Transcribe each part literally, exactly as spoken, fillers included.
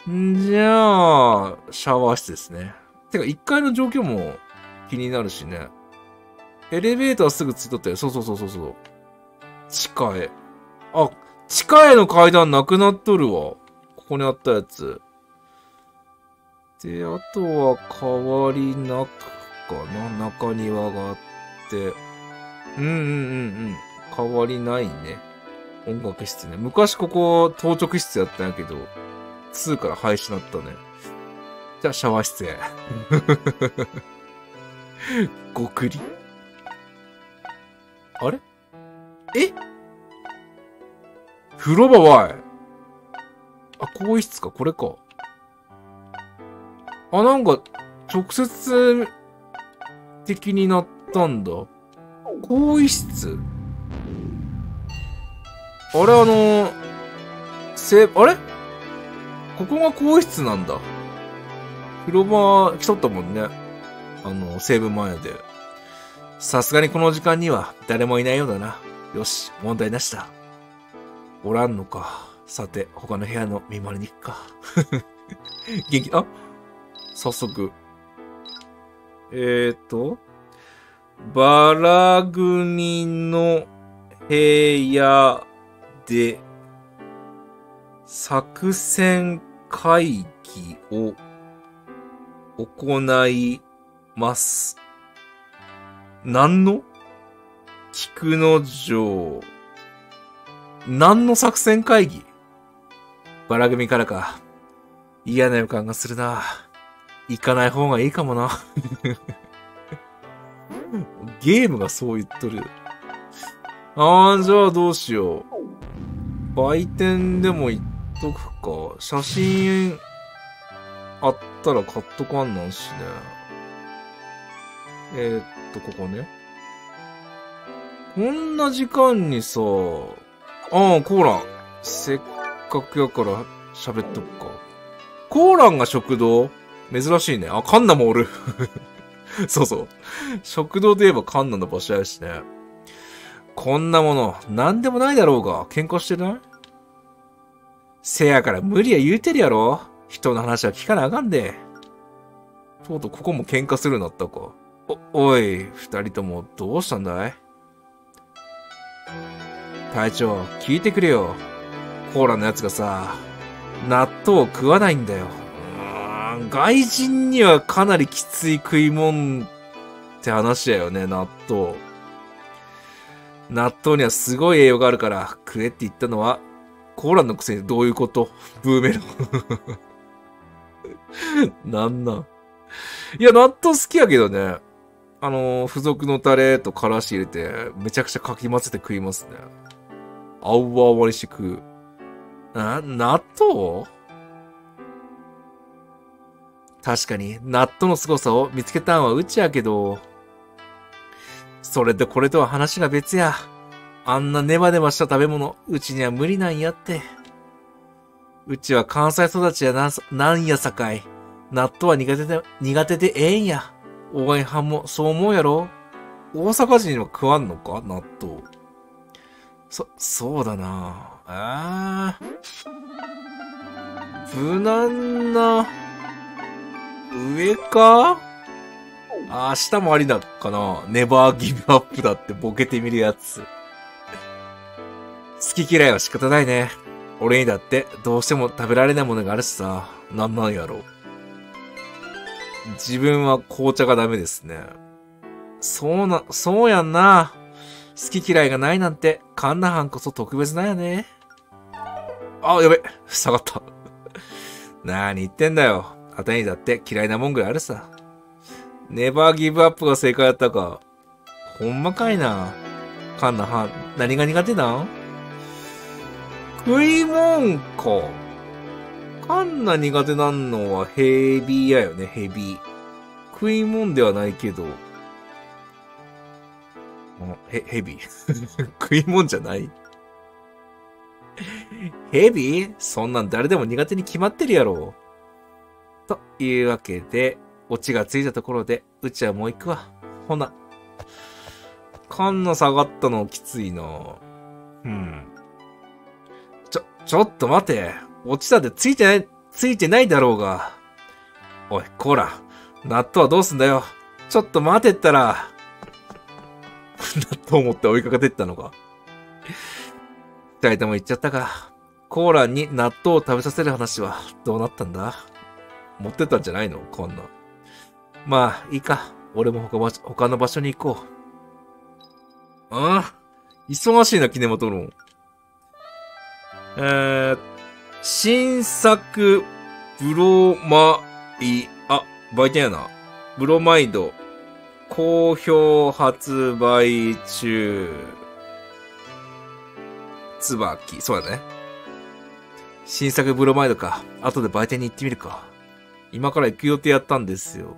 んじゃあ、シャワー室ですね。てか、いっかいの状況も気になるしね。エレベーターすぐついとったよ。そうそうそうそうそう。地下へ。あ、地下への階段なくなっとるわ。ここにあったやつ。で、あとは変わりなくかな。中庭があって。うんうんうんうん。変わりないね。音楽室ね。昔ここ、当直室やったんやけど、にから廃止になったね。じゃあ、シャワー室へ。ごくり。あれえ風呂場わい。あ、更衣室か、これか。あ、なんか、直接的になったんだ。更衣室あれ、あのー、せ、あれここが更衣室なんだ。風呂場来とったもんね。あの、セーブ前で。さすがにこの時間には誰もいないようだな。よし、問題なしだ。おらんのか。さて、他の部屋の見回りに行くか。元気、あ早速。えーと、バラ組の部屋で作戦会議を行います。何の菊之丞。何の作戦会議バラ組からか。嫌な予感がするな。行かない方がいいかもな。ゲームがそう言っとる。あー、じゃあどうしよう。売店でも行っとくか。写真あったら買っとかんなんしね。えー、っと、ここね。こんな時間にさ、ああ、コーラン。せっかくやから喋っとくか。コーランが食堂珍しいね。あ、カンナもおる。そうそう。食堂で言えばカンナの場所やしね。こんなもの、なんでもないだろうが、喧嘩してないせやから無理や言うてるやろ。人の話は聞かなあかんで。とうとうここも喧嘩するなったか。お、おい、二人ともどうしたんだい隊長、聞いてくれよ。コーラのやつがさ、納豆を食わないんだよ。うーん、外人にはかなりきつい食い物って話だよね、納豆。納豆にはすごい栄養があるから食えって言ったのは、コーラのくせにどういうことブーメロン。なんなん。いや、納豆好きやけどね。あのー、付属のタレとからし入れて、めちゃくちゃかき混ぜて食いますね。あうわあわりして食う。な、納豆確かに、納豆の凄さを見つけたんはうちやけど、それとこれとは話が別や。あんなネバネバした食べ物、うちには無理なんやって。うちは関西育ちやな、なんやさかい。納豆は苦手で、苦手でええんや。応援派もそう思うやろ大阪人は食わんのか納豆。そ、そうだなあー。無難な、上かあー、下もありだかなネバーギブアップだってボケてみるやつ。好き嫌いは仕方ないね。俺にだってどうしても食べられないものがあるしさ。なんなんやろう。自分は紅茶がダメですね。そうな、そうやんな。好き嫌いがないなんて、カンナハンこそ特別なんやね。あ、やべ。下がった。なに言ってんだよ。あたにだって嫌いなもんぐらいあるさ。ネバーギブアップが正解やったか。ほんまかいな。カンナハン、何が苦手なん食いもんか。カンナ苦手なんのはヘビーやよね、ヘビー。食いもんではないけど。へ、ヘビー食いもんじゃないヘビーそんなん誰でも苦手に決まってるやろ。というわけで、オチがついたところで、うちはもう行くわ。ほな。カンナ下がったのきついな。うん。ちょ、ちょっと待て。落ちたでついてない、 ついてないだろうが。おい、コーラ。納豆はどうすんだよ。ちょっと待てったら。納豆を持って追いかけてったのか。二人とも言っちゃったか。コーラに納豆を食べさせる話はどうなったんだ？持ってったんじゃないのこんな。まあ、いいか。俺も他場所他の場所に行こう。ああ、忙しいな、キネマトロン。えー、新作、ブロマイ、あ、売店やな。ブロマイド、好評発売中。つばき、そうだね。新作ブロマイドか。後で売店に行ってみるか。今から行く予定やったんですよ。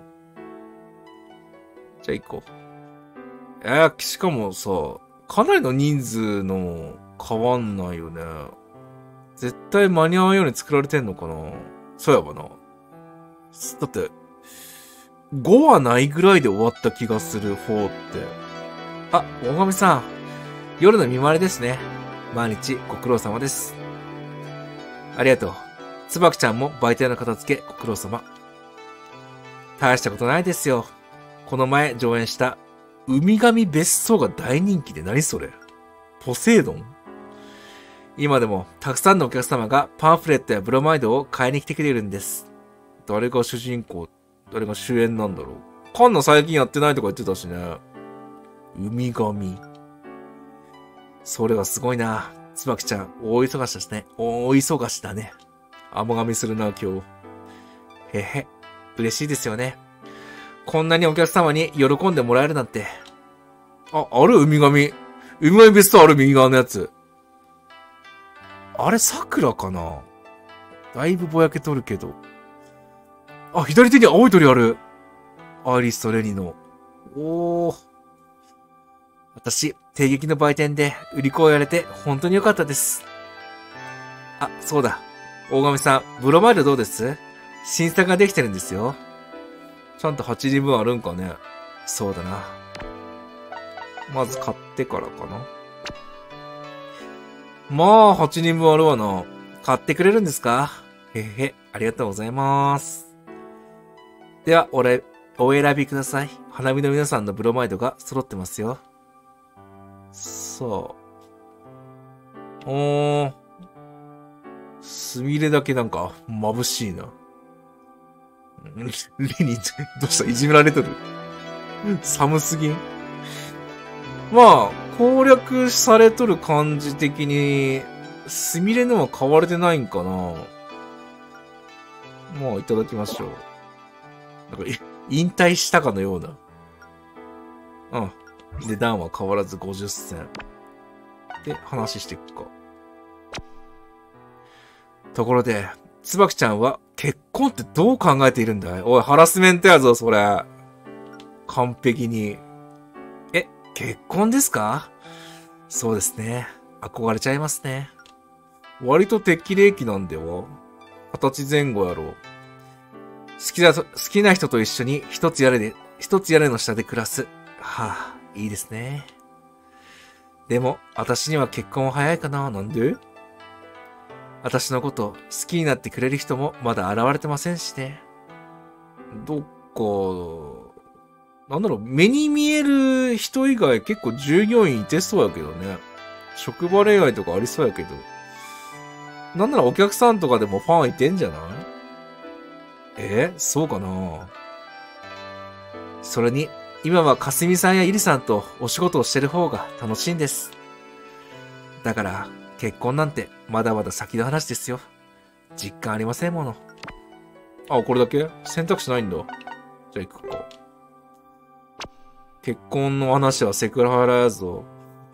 じゃあ行こう。えー、しかもさ、かなりの人数の変わんないよね。絶対間に合うように作られてんのかな。そうやばな。だって、ごはないぐらいで終わった気がする、よんって。あ、大神さん。夜の見回りですね。毎日ご苦労様です。ありがとう。つばきちゃんも売店の片付けご苦労様。大したことないですよ。この前上演したウミガメ別荘が大人気で何それ？ポセイドン？今でもたくさんのお客様がパンフレットやブロマイドを買いに来てくれるんです。誰が主人公、誰が主演なんだろう。カンナ最近やってないとか言ってたしね。ウミガメ。それはすごいな。つばきちゃん、大忙しですね。大忙しだね。甘噛みするな、今日。へへ、嬉しいですよね。こんなにお客様に喜んでもらえるなんて。あ、あるウミガメ。ウミガメ別荘ある右側のやつ。あれ、桜かな？だいぶぼやけとるけど。あ、左手に青い鳥ある。アイリスとレニの。おー。私、帝劇の売店で売り子をやれて本当に良かったです。あ、そうだ。大神さん、ブロマイドどうです？新作ができてるんですよ。ちゃんとはちにんぶんあるんかね。そうだな。まず買ってからかな。まあ、はちにんぶんあるわな。買ってくれるんですか？へへ、ありがとうございます。では、俺、お選びください。花見の皆さんのブロマイドが揃ってますよ。さあ。おー。すみれだけなんか、眩しいな。レニー、どうした？いじめられとる？寒すぎん？まあ、攻略されとる感じ的に、すみれのは買われてないんかな。まあ、いただきましょう。なんか、引退したかのような。うん。値段は変わらずごじゅっせん。で、話していくか。ところで、つばきちゃんは結婚ってどう考えているんだい？おい、ハラスメントやぞ、それ。完璧に。え、結婚ですか？そうですね。憧れちゃいますね。割と適齢期なんでは？二十歳前後やろ。好きだと、好きな人と一緒に一つ屋根で、一つ屋根の下で暮らす。はぁ、いいですね。でも、私には結婚は早いかな。なんで？私のこと好きになってくれる人もまだ現れてませんしね。どっか、なんだろう、目に見える人以外結構従業員いてそうやけどね。職場恋愛とかありそうやけど。なんならお客さんとかでもファンいてんじゃない？え、そうかな。それに、今はかすみさんやいりさんとお仕事をしてる方が楽しいんです。だから、結婚なんてまだまだ先の話ですよ。実感ありませんもの。あ、これだけ？選択肢ないんだ。じゃあ行くか。結婚の話はセクハラやぞ。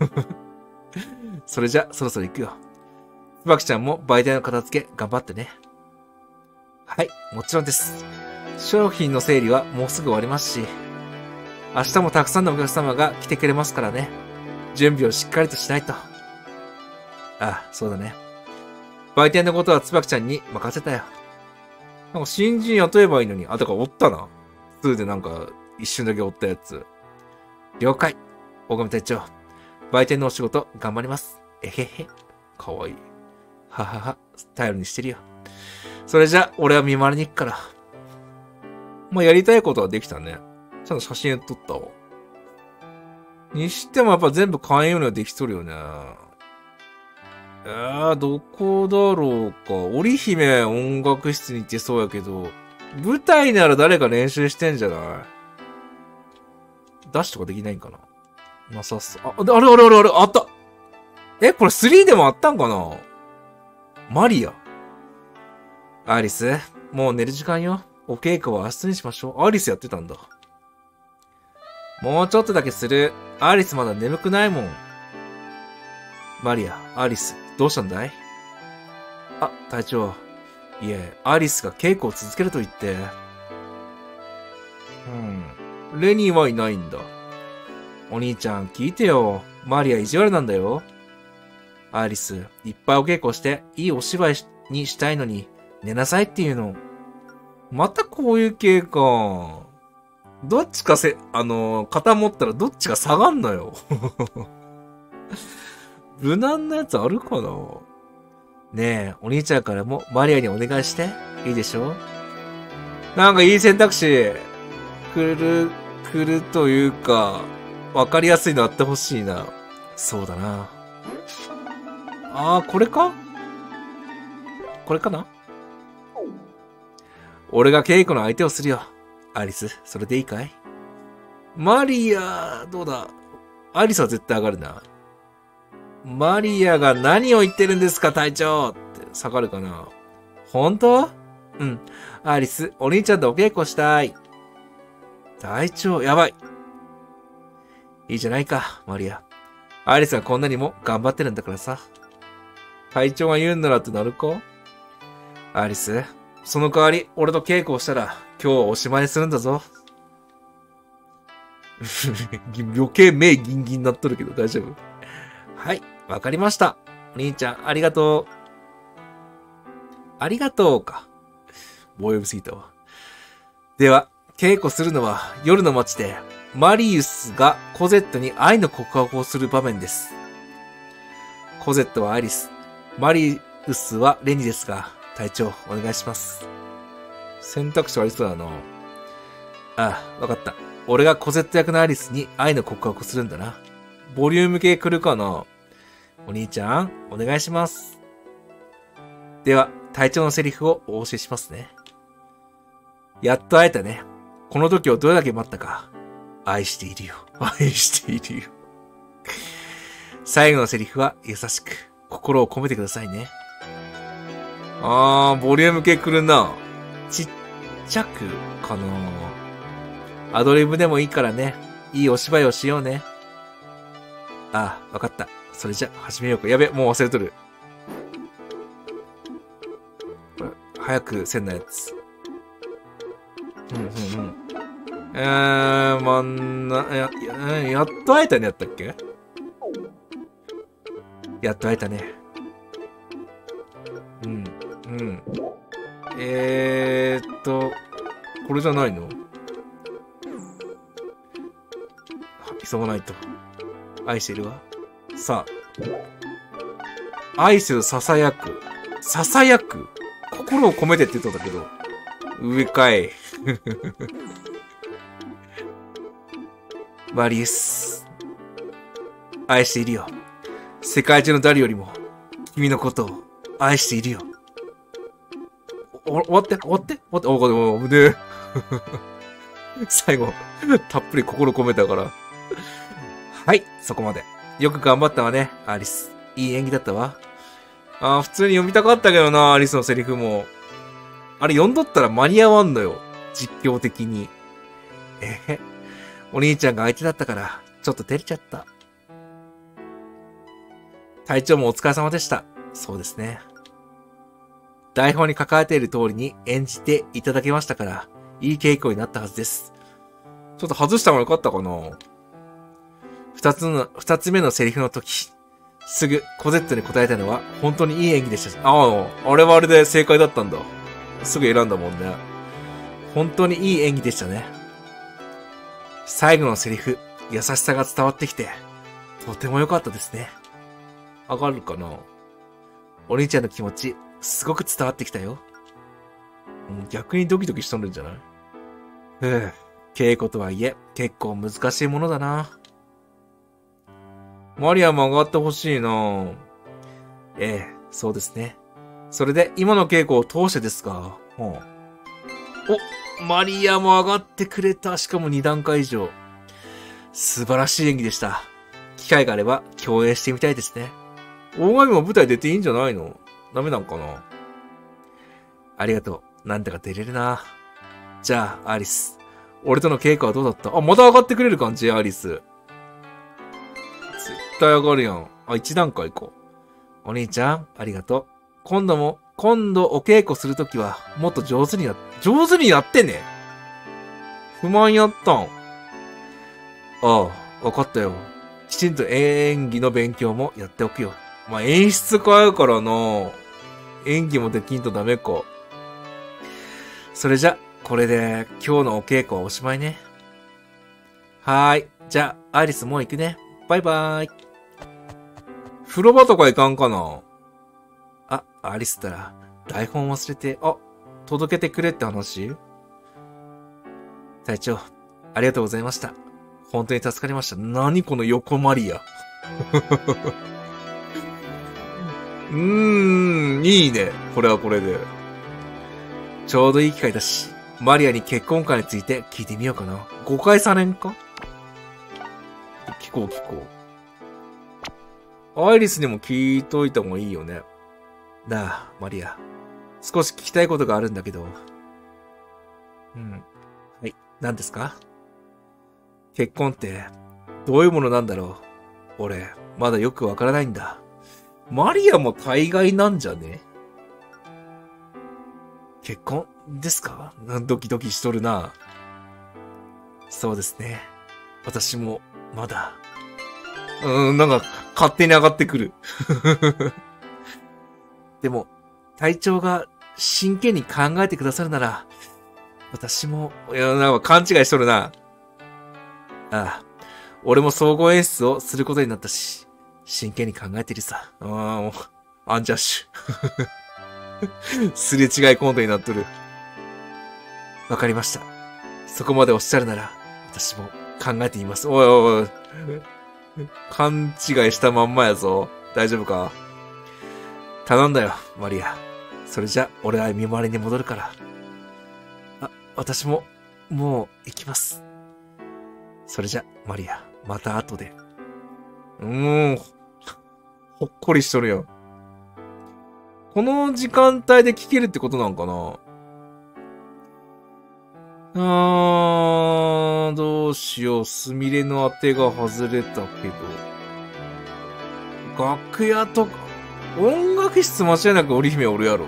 それじゃ、そろそろ行くよ。つばきちゃんも売店の片付け頑張ってね。はい、もちろんです。商品の整理はもうすぐ終わりますし、明日もたくさんのお客様が来てくれますからね。準備をしっかりとしないと。ああ、そうだね。売店のことはつばきちゃんに任せたよ。なんか新人雇えばいいのに、あ、だからおったな。にでなんか一瞬だけおったやつ。了解。大神隊長。売店のお仕事頑張ります。えへへ。かわいい。ははは。頼りにしてるよ。 それじゃ、俺は見回りに行くから。まあ、やりたいことはできたね。ちゃんと写真撮ったわ。にしてもやっぱ全部簡易にはできとるよね。えー、どこだろうか。織姫音楽室に行ってそうやけど、舞台なら誰か練習してんじゃない？ダッシュとかできないんかな？なさそう。あ、あれあれあれあれ、あった。え、これスリーでもあったんかな？マリア。アリス、もう寝る時間よ。お稽古は明日にしましょう。アリスやってたんだ。もうちょっとだけする。アリスまだ眠くないもん。マリア、アリス、どうしたんだい？あ、隊長。いえ、アリスが稽古を続けると言って。うん。レニーはいないんだ。お兄ちゃん、聞いてよ。マリア意地悪なんだよ。アリス、いっぱいお稽古して、いいお芝居にしたいのに、寝なさいっていうの。またこういう系か。どっちかせ、あの、肩持ったらどっちが下がんのよ。無難なやつあるかな？ねえ、お兄ちゃんからもマリアにお願いして。いいでしょ？なんかいい選択肢。来る、来るというか、わかりやすいのあってほしいな。そうだな。ああ、これか？これかな？俺が稽古の相手をするよ。アリス、それでいいかい？マリア、どうだ？アリスは絶対上がるな。マリアが何を言ってるんですか、隊長って下がるかな。本当？うん。アリス、お兄ちゃんとお稽古したい。隊長、やばい。いいじゃないか、マリア。アリスはこんなにも頑張ってるんだからさ。隊長が言うんならってなるか？アリス、その代わり、俺と稽古をしたら、今日はおしまいにするんだぞ。余計目ギンギンになっとるけど大丈夫？はい、わかりました。お兄ちゃん、ありがとう。ありがとうか。棒読みすぎたわ。では、稽古するのは夜の街で、マリウスがコゼットに愛の告白をする場面です。コゼットはアリス、マリウスはレニですが、隊長、お願いします。選択肢ありそうだな。ああ、わかった。俺がコゼット役のアリスに愛の告白をするんだな。ボリューム系来るかな？お兄ちゃん、お願いします。では、隊長のセリフをお教えしますね。やっと会えたね。この時をどれだけ待ったか。愛しているよ。愛しているよ。最後のセリフは優しく、心を込めてくださいね。あー、ボリューム系来るな。ちっちゃくかな。アドリブでもいいからね。いいお芝居をしようね。ああ、わかった。それじゃ、始めようか。やべ、もう忘れとる。これ、早くせんなやつ。うん、うん、うん。えー、まんな、や、や、やっと会えたねやったっけ？やっと会えたね。うん、うん。えーっと、これじゃないの？急がないと。愛してるわ。さあ。愛する囁く。囁く。心を込めてって言ったんだけど。上かい。マリウス。愛しているよ。世界中の誰よりも、君のことを愛しているよ。お、終わって終わって終わってお、お、お、ね最後、たっぷり心込めたから。はい、そこまで。よく頑張ったわね、アリス。いい演技だったわ。あー、普通に読みたかったけどな、アリスのセリフも。あれ読んどったら間に合わんのよ。実況的に。えへ。お兄ちゃんが相手だったから、ちょっと照れちゃった。隊長もお疲れ様でした。そうですね。台本に書かれている通りに演じていただけましたから、いい稽古になったはずです。ちょっと外した方がよかったかな。二つの、二つ目のセリフの時、すぐコゼットに答えたのは本当にいい演技でした。ああ、あれはあれで正解だったんだ。すぐ選んだもんね。本当にいい演技でしたね。最後のセリフ、優しさが伝わってきて、とても良かったですね。上がるかな？お兄ちゃんの気持ち、すごく伝わってきたよ。 もう逆にドキドキしとるんじゃない？ふぅ。稽古とはいえ、結構難しいものだな。マリアも上がってほしいな。ええ、そうですね。それで、今の稽古を通してですか。うん、お、マリアも上がってくれた。しかもに段階以上。素晴らしい演技でした。機会があれば共演してみたいですね。大神も舞台出ていいんじゃないの？ダメなんかな？ありがとう。なんだか出れるな。じゃあ、アリス。俺との稽古はどうだった？あ、また上がってくれる感じ？アリス。絶対上がるやん。あ、一段階か。お兄ちゃん、ありがとう。今度も、今度お稽古するときは、もっと上手にや、上手にやってね。不満やったん。ああ、わかったよ。きちんと演技の勉強もやっておくよ。まあ、演出家やからな。演技もできんとダメか。それじゃ、これで今日のお稽古はおしまいね。はーい。じゃあ、アリスもう行くね。バイバーイ。風呂場とか行かんかな？あ、アリスったら、台本忘れて、あ、届けてくれって話？隊長、ありがとうございました。本当に助かりました。何この横マリア。うーん、いいね。これはこれで。ちょうどいい機会だし、マリアに結婚観について聞いてみようかな。誤解されんか？聞こう聞こう。アイリスにも聞いといた方がいいよね。なあ、マリア。少し聞きたいことがあるんだけど。うん。はい。何ですか？結婚って、どういうものなんだろう。俺、まだよくわからないんだ。マリアも大概なんじゃね？結婚ですか？ドキドキしとるな。そうですね。私も、まだ。うーん、なんか、勝手に上がってくる。でも、隊長が真剣に考えてくださるなら、私も、いや、なんか勘違いしとるな。ああ、俺も総合演出をすることになったし、真剣に考えてるさ。ああ、もう、アンジャッシュ。すれ違いコントになっとる。わかりました。そこまでおっしゃるなら、私も考えてみます。おいおいおい。勘違いしたまんまやぞ。大丈夫か？頼んだよ、マリア。それじゃ、俺は見回りに戻るから。あ、私も、もう、行きます。それじゃ、マリア、また後で。うーん、ほっこりしとるよ。この時間帯で聞けるってことなんかな？あー、どうしよう。スミレの当てが外れたけど。楽屋とか、音楽室間違いなく織姫おるやろ。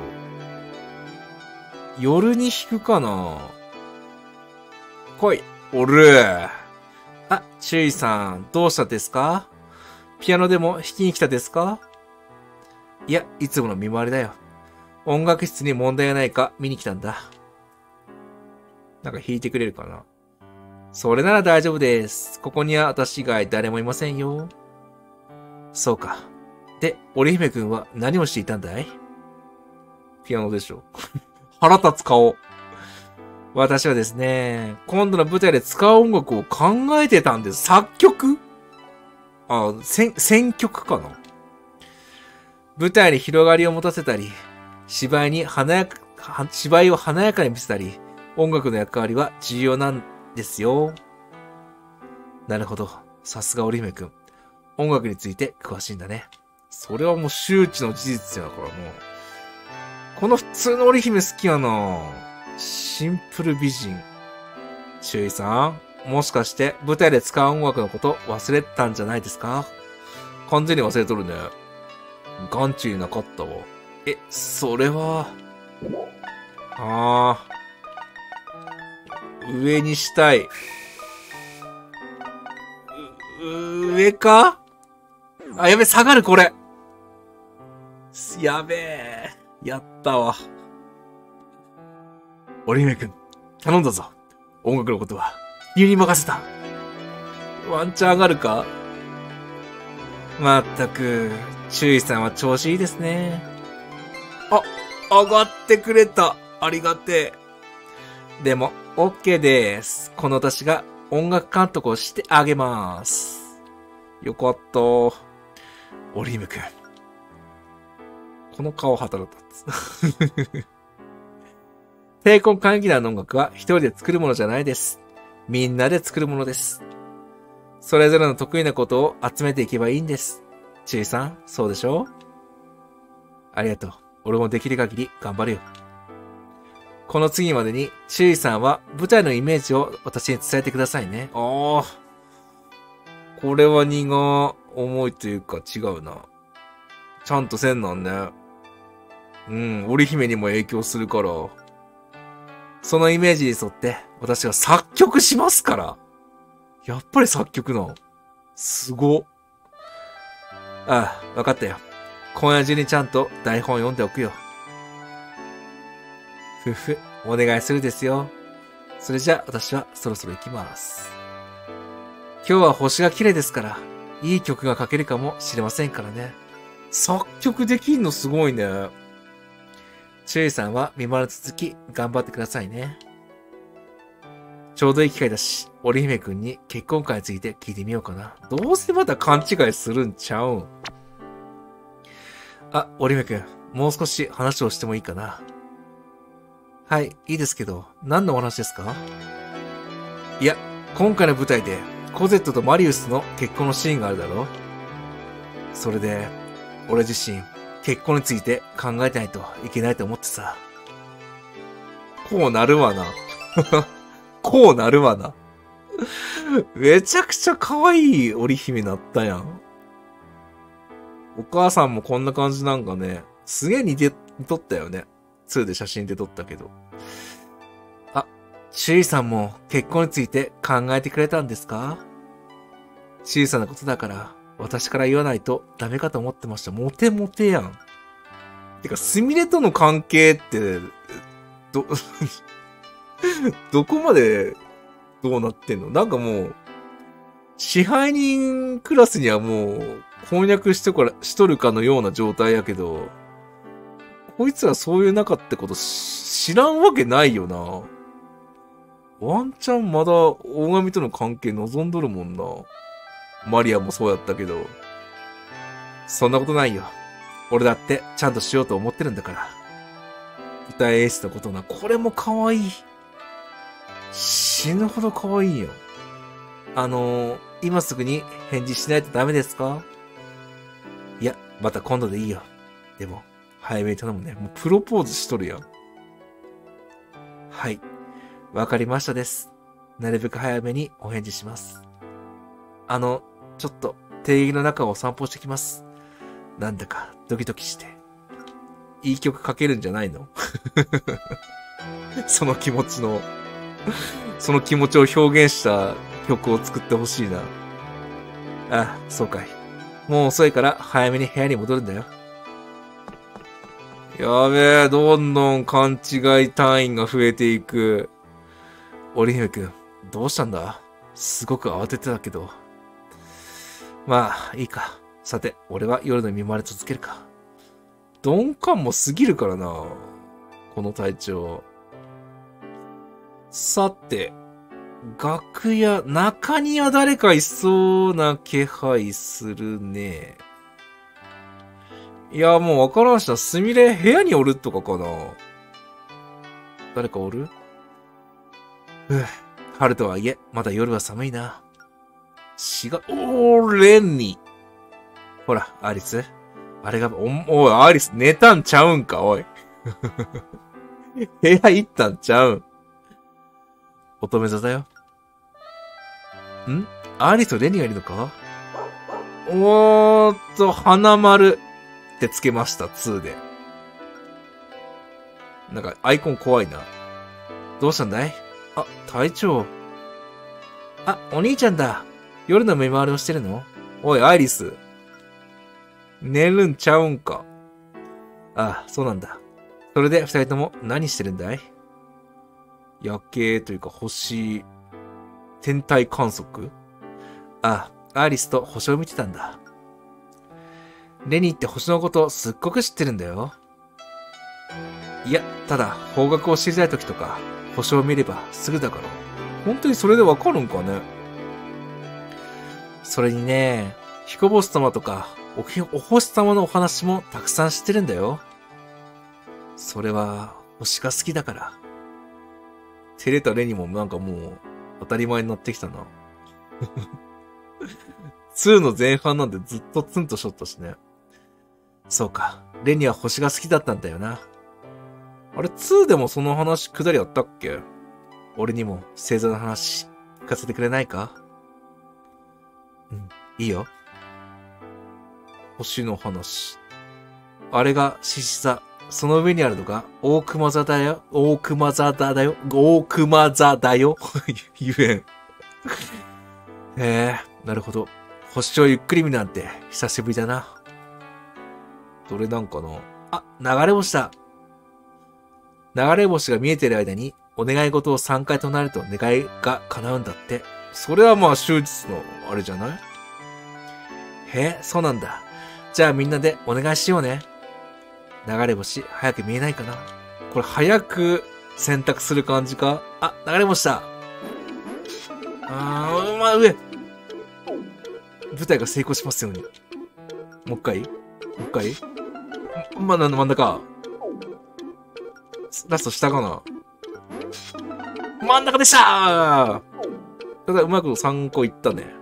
夜に弾くかな？来い、おる。あ、チュイさん、どうしたですか？ピアノでも弾きに来たですか？いや、いつもの見回りだよ。音楽室に問題がないか見に来たんだ。なんか弾いてくれるかな？それなら大丈夫です。ここには私以外誰もいませんよ。そうか。で、織姫くんは何をしていたんだい？ピアノでしょ。腹立つ顔。私はですね、今度の舞台で使う音楽を考えてたんです。作曲？あ、選、選曲かな？舞台に広がりを持たせたり、芝居に華やか、芝居を華やかに見せたり、音楽の役割は重要なんですよ。なるほど。さすが織姫くん。音楽について詳しいんだね。それはもう周知の事実やからもう。この普通の織姫好きやな。シンプル美人。周囲さん、もしかして舞台で使う音楽のこと忘れたんじゃないですか？完全に忘れとるね。眼中になかったわ。え、それは、あー。上にしたい。う、上か？あ、やべ、下がる、これ。やべえ。やったわ。織姫くん、頼んだぞ。音楽のことは、君に任せた。ワンチャン上がるか？まったく、注意さんは調子いいですね。あ、上がってくれた。 ありがてえ。でも、オッケーです。この私が音楽監督をしてあげます。よかった。オリームくん。この顔働いた。帝国歌劇団の音楽は一人で作るものじゃないです。みんなで作るものです。それぞれの得意なことを集めていけばいいんです。ちいさん、そうでしょ？ありがとう。俺もできる限り頑張るよ。この次までに、ちいさんは舞台のイメージを私に伝えてくださいね。ああ。これは荷が重いというか違うな。ちゃんとせんなんね。うん、織姫にも影響するから。そのイメージに沿って私は作曲しますから。やっぱり作曲なの。すご。ああ、わかったよ。今夜中にちゃんと台本読んでおくよ。ふふ、お願いするですよ。それじゃあ私はそろそろ行きます。今日は星が綺麗ですから、いい曲が書けるかもしれませんからね。作曲できんのすごいね。ちゅういさんは見守り続き頑張ってくださいね。ちょうどいい機会だし、織姫くんに結婚会について聞いてみようかな。どうせまた勘違いするんちゃうん。あ、織姫くん、もう少し話をしてもいいかな。はい、いいですけど、何のお話ですか？いや、今回の舞台でコゼットとマリウスの結婚のシーンがあるだろ？それで、俺自身、結婚について考えてないといけないと思ってさ。こうなるわな。こうなるわな。めちゃくちゃ可愛い織姫なったやん。お母さんもこんな感じなんかね。すげえ似て、似とったよね。ツーで写真で撮ったけど。あ、ちいさんも結婚について考えてくれたんですか？小さなことだから、私から言わないとダメかと思ってました。モテモテやん。てか、スミレとの関係って、ど、どこまでどうなってんの？なんかもう、支配人クラスにはもう、翻訳してから、しとるかのような状態やけど、こいつらそういう仲ってこと知らんわけないよな。ワンチャンまだ大神との関係望んどるもんな。マリアもそうやったけど。そんなことないよ。俺だってちゃんとしようと思ってるんだから。舞台演出のことな。これも可愛い。死ぬほど可愛いよ。あのー、今すぐに返事しないとダメですか？いや、また今度でいいよ。でも、早めに頼むね。もうプロポーズしとるやん。はい。わかりましたです。なるべく早めにお返事します。あの、ちょっと、定義の中を散歩してきます。なんだか、ドキドキして。いい曲書けるんじゃないの？その気持ちの、その気持ちを表現した曲を作ってほしいな。あ、そうかい。もう遅いから早めに部屋に戻るんだよ。やべえ、どんどん勘違い単位が増えていく。織姫くん、どうしたんだ？すごく慌ててたけど。まあ、いいか。さて、俺は夜の見回り続けるか。鈍感も過ぎるからな。この体調。さて、楽屋、中には誰かいそうな気配するね。いや、もうわからんしな。すみれ部屋におるとかかな。誰かおる？ふぅ、春とはいえ、まだ夜は寒いな。しが、おー、レンに。ほら、アリス。あれが、お、おい、アリス、寝たんちゃうんか、おい。部屋行ったんちゃうん。乙女座だよ。ん？アリスとレニがいるのか？おーっと、花丸ってつけました、ツーで。なんか、アイコン怖いな。どうしたんだい？あ、隊長。あ、お兄ちゃんだ。夜の見回りをしてるの？おい、アイリス。寝るんちゃうんか。ああ、そうなんだ。それで二人とも何してるんだい？夜景というか星、天体観測？ああ、アイリスと星を見てたんだ。レニーって星のことすっごく知ってるんだよ。 いや、ただ、方角を知りたい時とか、星を見ればすぐだから。本当にそれでわかるんかね。それにね、彦星様とか、おひ、お星様のお話もたくさん知ってるんだよ。それは、星が好きだから。照れたレにもなんかもう、当たり前になってきたな。ツーの前半なんでずっとツンとしとったしね。そうか。レニは星が好きだったんだよな。あれ、ツーでもその話くだりあったっけ？俺にも星座の話聞かせてくれないか？うん、いいよ。星の話。あれが獅子座。その上にあるのが大熊座だよ。大熊座だよ。大熊座だよ。言えん。へえ、なるほど。星をゆっくり見るなんて久しぶりだな。どれなんかなあ、流れ星だ。流れ星が見えてる間にお願い事をさんかい唱えると願いが叶うんだって。それはまあ終日のあれじゃない？へえ、そうなんだ。じゃあみんなでお願いしようね。流れ星、早く見えないかな？これ早く選択する感じか？あ、流れ星だ。あー、まあ上。舞台が成功しますように。もう一回もう一回ま、なんだ真ん中。ラスト下かな？真ん中でしたー！ただうまくさんこいったね。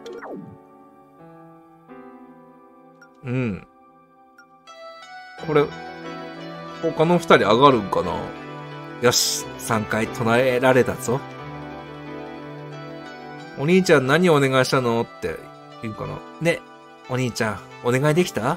うん。これ、他の二人上がるんかな？よし、さんかい唱えられたぞ。お兄ちゃん何をお願いしたのって言うかな。ね、お兄ちゃん、お願いできた？あ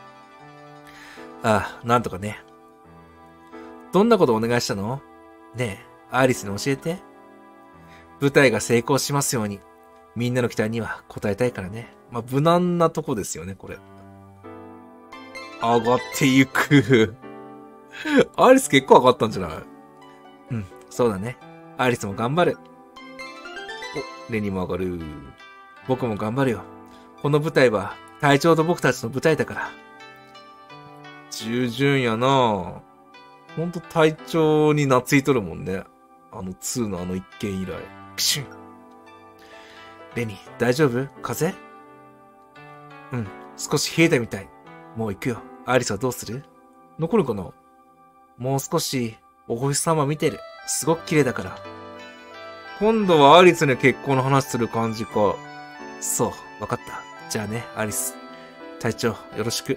あ、なんとかね。どんなことお願いしたの？ねえ、アリスに教えて。舞台が成功しますように。みんなの期待には応えたいからね。まあ、無難なとこですよね、これ。上がっていく。アリス結構上がったんじゃない？うん、そうだね。アリスも頑張る。お、レニも上がる。僕も頑張るよ。この舞台は隊長と僕たちの舞台だから。従順やなぁ。ほんと隊長に懐いとるもんね。あのツーのあの一件以来。ピシュン。レニ、大丈夫？風邪？うん、少し冷えたみたい。もう行くよ。アリスはどうする？残るかな？もう少し、お星様見てる。すごく綺麗だから。今度はアリスに結婚の話する感じか。そう、わかった。じゃあね、アリス。隊長、よろしく。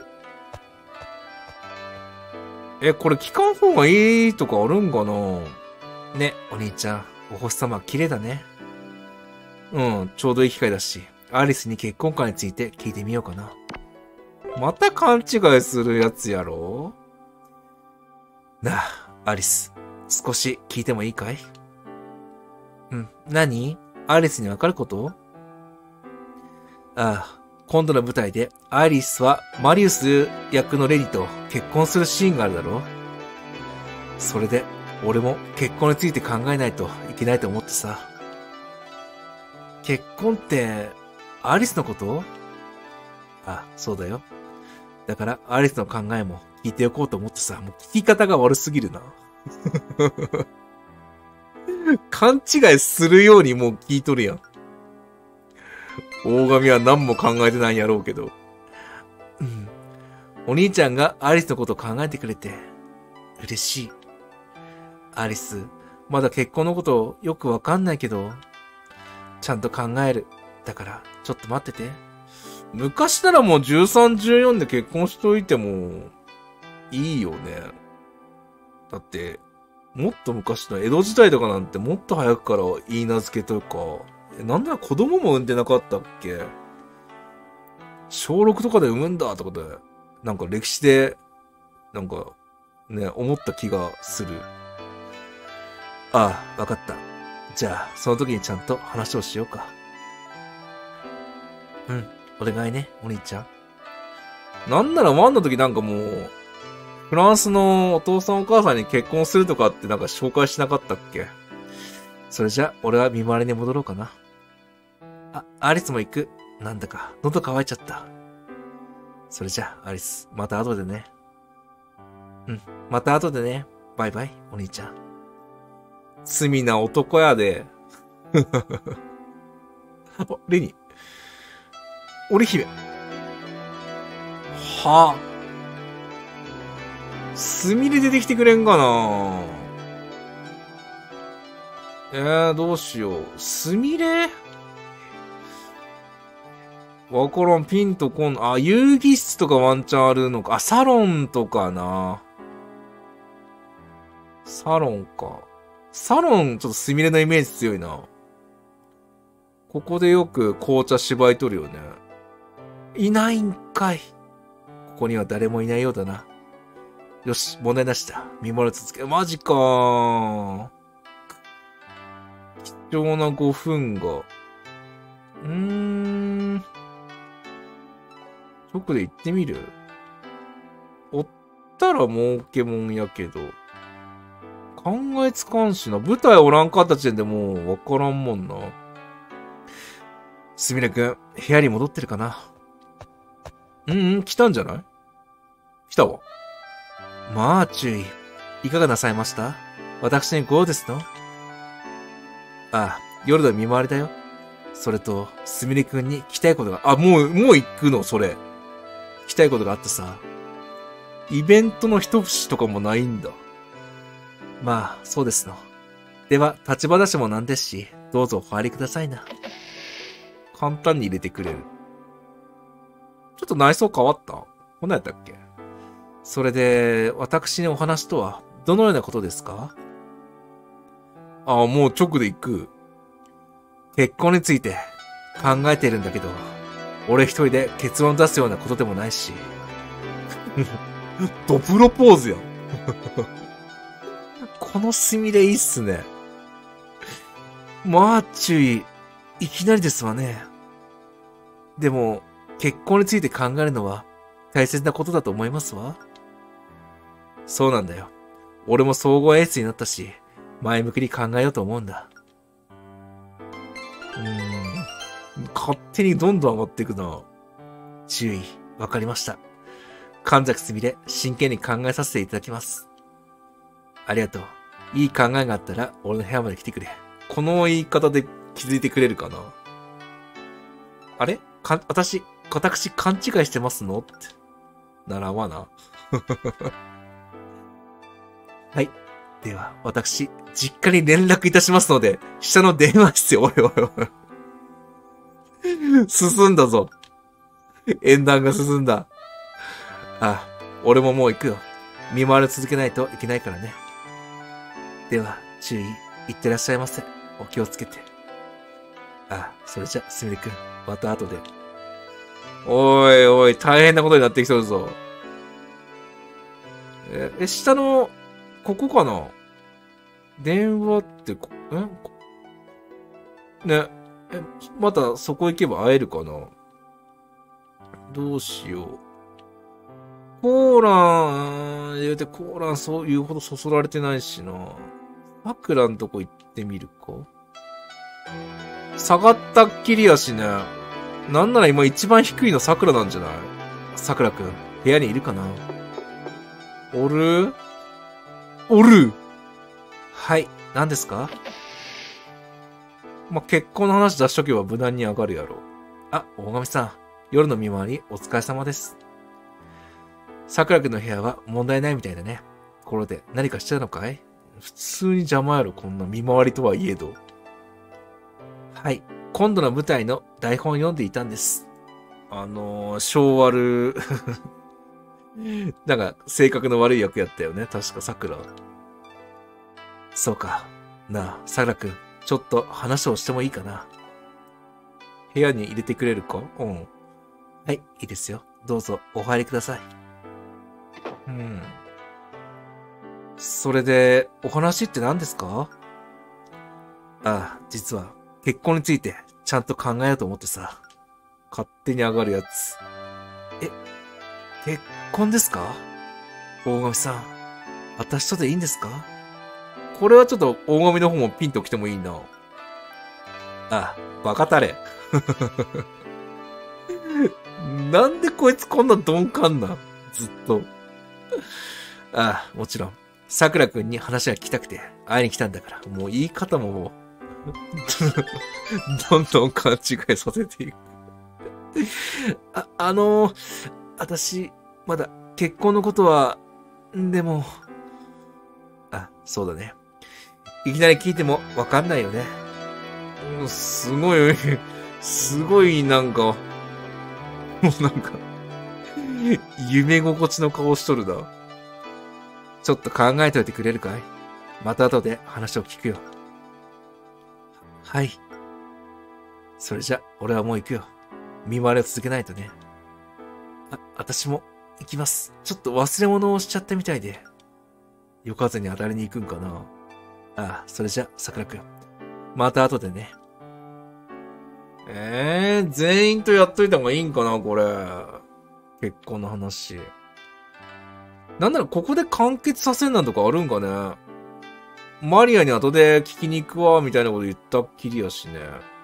え、これ聞かん方がいいとかあるんかな？ね、お兄ちゃん、お星様綺麗だね。うん、ちょうどいい機会だし、アリスに結婚観について聞いてみようかな。また勘違いするやつやろ？なあ、アリス。少し聞いてもいいかい？うん。何？アリスにわかること？ああ、今度の舞台でアリスはマリウス役のレニと結婚するシーンがあるだろ？それで、俺も結婚について考えないといけないと思ってさ。結婚って、アリスのこと？あ、そうだよ。だから、アリスの考えも聞いておこうと思ってさ、もう聞き方が悪すぎるな。勘違いするようにもう聞いとるやん。大神は何も考えてないんやろうけど。うん。お兄ちゃんがアリスのこと考えてくれて、嬉しい。アリス、まだ結婚のことよくわかんないけど、ちゃんと考える。だから、ちょっと待ってて。昔ならもうじゅうさん、じゅうよんで結婚しといても、いいよね。だって、もっと昔の江戸時代とかなんてもっと早くから言い名付けとか、なんなら子供も産んでなかったっけ？小ろくとかで産むんだとかで、なんか歴史で、なんか、ね、思った気がする。ああ、わかった。じゃあ、その時にちゃんと話をしようか。うん、お願いね、お兄ちゃん。なんならワンの時なんかもう、フランスのお父さんお母さんに結婚するとかってなんか紹介しなかったっけ？それじゃ、俺は見回りに戻ろうかな。あ、アリスも行く。なんだか、喉乾いちゃった。それじゃ、アリス、また後でね。うん、また後でね。 バイバイ、お兄ちゃん。罪な男やで。あ、レニー。織姫。はあ。すみれ出てきてくれんかな。えー、どうしよう。すみれわからん、ピンとこん。あ、遊戯室とかワンチャンあるのか。あ、サロンとかな。サロンか。サロン、ちょっとすみれのイメージ強いな。ここでよく紅茶芝居とるよね。いないんかい。ここには誰もいないようだな。よし、問題なしだ。見守り続け。マジかー。貴重なごふんが。うーん。直で行ってみる？おったら儲けもんやけど。考えつかんしな。舞台おらんかった時点でもうわからんもんな。すみれくん、部屋に戻ってるかな？うんうん、来たんじゃない？来たわ。まあ、注意。いかがなさいました？私にゴーですの？ああ、夜の見回りだよ。それと、すみれくんに聞きたいことが、あ、もう、もう行くの、それ。聞きたいことがあってさ。イベントの一節とかもないんだ。まあ、そうですの。では、立ち話もなんですし、どうぞお入りくださいな。簡単に入れてくれる。ちょっと内装変わった？こんなんやったっけ？それで、私にお話とは、どのようなことですか？ああ、もう直で行く。結婚について考えているんだけど、俺一人で結論出すようなことでもないし。ドプロポーズやん。このすみれいいっすね。まあ、注意。いきなりですわね。でも、結婚について考えるのは大切なことだと思いますわ。そうなんだよ。俺も総合エースになったし、前向きに考えようと思うんだ。うーん。勝手にどんどん上がっていくな。注意。わかりました。神崎すみれ、真剣に考えさせていただきます。ありがとう。いい考えがあったら、俺の部屋まで来てくれ。この言い方で気づいてくれるかな？あれか、私、私勘違いしてますのって。ならまな。はい。では、私、実家に連絡いたしますので、下の電話室よ。おいおいおい。進んだぞ。縁談が進んだ。ああ、俺ももう行くよ。見回り続けないといけないからね。では、注意、いってらっしゃいませ。お気をつけて。ああ、それじゃ、すみれくん、また後で。おいおい、大変なことになってきそうるぞ。え、え下の、ここかな？電話ってこ、えね、え、またそこ行けば会えるかな？どうしよう。コーラン、言うてコーランそういうほどそそられてないしな。桜んとこ行ってみるか？下がったっきりやしね。なんなら今一番低いの桜なんじゃない？桜くん、部屋にいるかな？おる？おる！はい、何ですか？まあ、結婚の話出しとけば無難に上がるやろ。あ、大神さん、夜の見回りお疲れ様です。桜くんの部屋は問題ないみたいだね。ところで何かしてたのかい？普通に邪魔やろ、こんな見回りとはいえど。はい。今度の舞台の台本を読んでいたんです。あのー、性悪なんか、性格の悪い役やったよね。確か桜。そうか。なあ、桜くん、ちょっと話をしてもいいかな。部屋に入れてくれるか？うん。はい、いいですよ。どうぞ、お入りください。うん。それで、お話って何ですか？ああ、実は、結婚について、ちゃんと考えようと思ってさ。勝手に上がるやつ。え、結婚ですか？大神さん、私とでいいんですか？これはちょっと、大神の方もピンと来てもいいな。ああ、バカたれ。なんでこいつこんな鈍感な？ずっと。ああ、もちろん。 桜くんに話が聞きたくて会いに来たんだから。もう言い方ももう、どんどん勘違いさせていく。あ、あのー、私、まだ結婚のことは、でも、あ、そうだね。いきなり聞いてもわかんないよね。うん、すごい、すごいなんか、もうなんか、夢心地の顔しとるな。ちょっと考えておいてくれるかい？また後で話を聞くよ。はい。それじゃ、俺はもう行くよ。見回りを続けないとね。あ、私も行きます。ちょっと忘れ物をしちゃったみたいで。夜風に当たりに行くんかな。ああ、それじゃ、桜くん。また後でね。えー、全員とやっといた方がいいんかな、これ。結婚の話。なんならここで完結させんなんとかあるんかね。マリアに後で聞きに行くわ、みたいなこと言ったっきりやしね。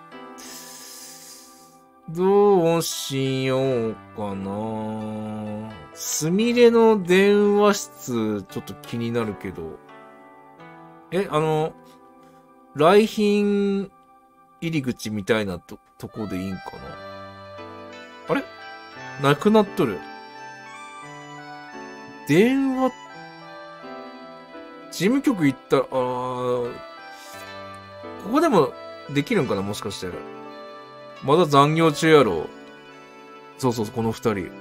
どうしようかな。すみれの電話室、ちょっと気になるけど。え、あの、来賓入り口みたいなと、とこでいいんかな。あれなくなっとる。電話、事務局行ったら、あー、ここでもできるんかなもしかして。まだ残業中やろ。そうそうそう、この二人。